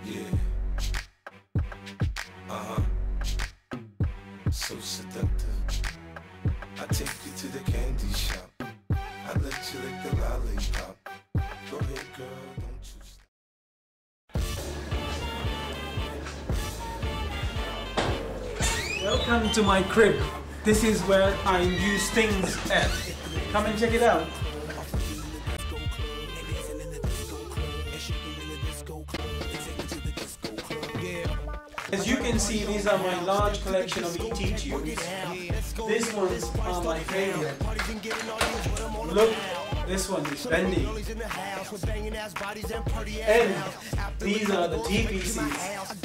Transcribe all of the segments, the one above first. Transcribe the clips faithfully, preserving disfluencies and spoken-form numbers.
Yeah. Uh-huh. So seductive. I take you to the candy shop. I let you lick the lollipop. Go ahead, girl, don't you stop. Welcome to my crib. This is where I use things at. Come and check it out. As you can see, these are my large collection of E T tubes. These ones are my favorite. Look, this one is bendy. And these are the T P Cs.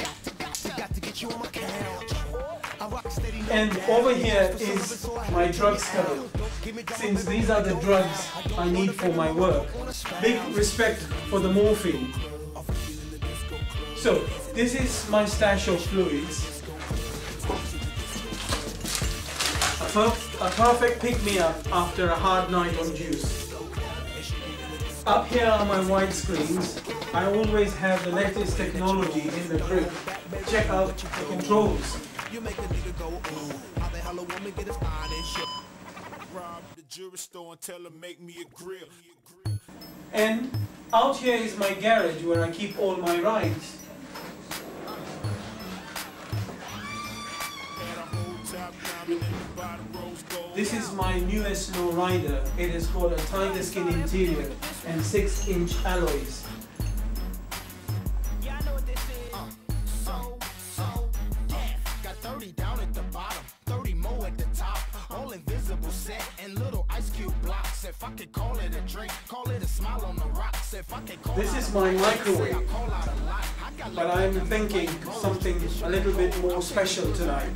And over here is my drugs cupboard, since these are the drugs I need for my work. Big respect for the morphine. So, this is my stash of fluids. A, per a perfect pick-me-up after a hard night on juice. Up here are my widescreens. I always have the latest technology in the crib. Check out the controls. You make a nigga go, ooh, how the hell a woman get a fine and shit. Rob the jewelry store and tell her make me a grill. And out here is my garage where I keep all my rides. This is my newest lowrider. It is called a Tiger Skin interior and six inch alloys. Down at the bottom, thirty more at the top, all invisible set and little ice cube blocks. If I could call it a drink, call it a smile on the rocks. If I could call this is my microwave, but I'm thinking something a little bit more special tonight.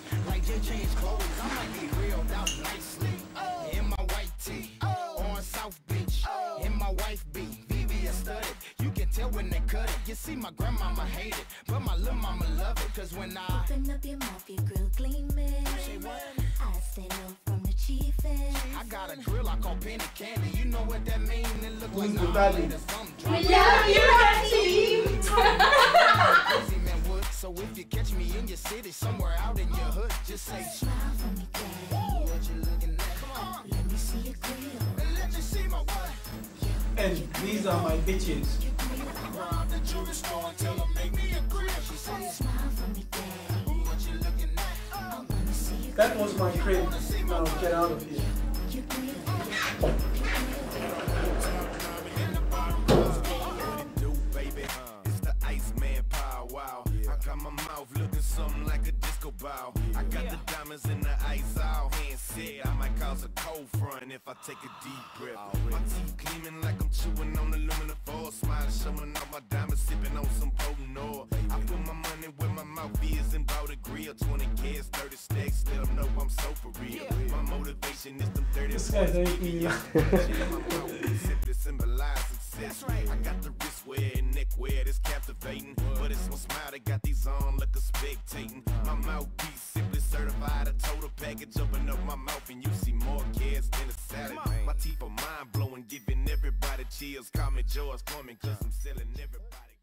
In my white tee, on South Beach, in my wife beat, V V S studded. You can tell when they cut it. You see, my grandmama hate it, but my little mama love it. Cause when I open up your mouth, your grill gleaming. I stay low from the chief. I got a grill I call penny candy. You know what that mean? It look like the valley. We love you, team. So if you catch me in your city, somewhere out in your hood, just say smile for me, daddy. What you looking at? Come on, let me see your grill. Let me see my what? And these are my bitches. Rob the jewelry store and tell her make me a grill. She said smile for me, daddy. What you looking at? Oh, let me see your That was my crib. Now get out of here. your grill. Something like a disco ball. I got the diamonds in the ice all hand said I might cause a cold front if I take a deep breath. My teeth gleaming like I'm chewing on aluminum foil. Smiling, showing off my diamonds, sipping on some potent oil. I put my money where my mouth is and bought a grill. Twenty kids, thirty stacks, let them know I'm so for real. My motivation is them thirty. This guy's making me simply symbolize success. I got the wrist wear and neck wear that's captivating, but it's one smile that got these on like a spectating. My mouthpiece simply certified, a total package. Open up my mouth and you see more kids than a salad. My teeth are mind blowing, giving everybody chills. Call me George Foreman, cause I'm selling everybody.